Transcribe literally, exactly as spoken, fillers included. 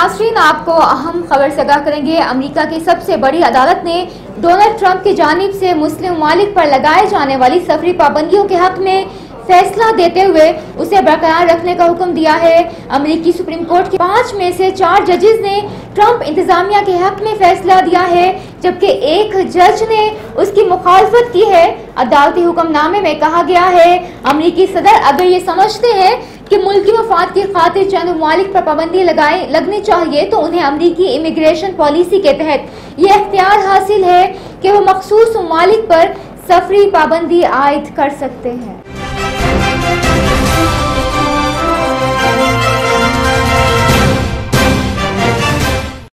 नाज़रीन, आपको अहम खबर से आगाह करेंगे। अमेरिका की सबसे बड़ी अदालत ने डोनाल्ड ट्रंप की जानिब से मुस्लिम ममालिक पर लगाए जाने वाली सफरी पाबंदियों के हक में फैसला देते हुए उसे बरकरार रखने का हुक्म दिया है। अमेरिकी सुप्रीम कोर्ट के पांच में से चार जजेस ने ट्रंप इंतजामिया के हक में फैसला दिया है, जबकि एक जज ने उसकी मुखालफत की है। अदालती हुक्मनामे में कहा गया है, अमेरिकी सदर अगर ये समझते हैं कि मुल्की मफाद की खातिर चंद ममालिक पर पाबंदी लगाए लगनी चाहिए तो उन्हें अमेरिकी इमिग्रेशन पॉलिसी के तहत ये इख्तियार हासिल है कि वो मखसूस ममालिक पर सफरी पाबंदी आयद कर सकते हैं।